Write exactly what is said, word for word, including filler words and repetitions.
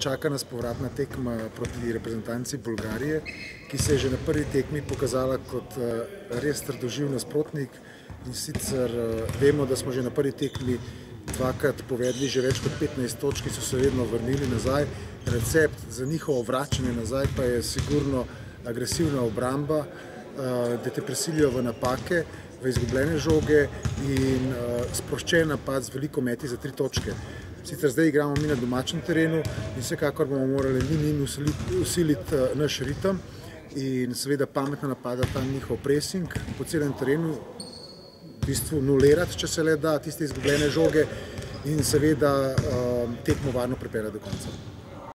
čaka nas povratna tekma proti reprezentanci Bolgarije, ki se je že na prvi tekmi pokazala kot res trdoživ nasprotnik. In sicer vemo, da smo že na prvi tekmi dvakrat povedli že več kot petnajst točk, ki so se vedno vrnili nazaj. Recept za njihovo vračanje nazaj pa je sigurno agresivna obramba, da te prisilijo v napake, v izgubljene žoge in sproščen napad z veliko meti za tri točke. Sicer zdaj igramo mi na domačem terenu in vsekakor bomo morali njim usiliti naš ritem in seveda pametno napadati tam njihov pressing po celem terenu, v bistvu nulirati, če se le da, tiste izgubljene žoge in seveda tekmo varno pripeljati do konca.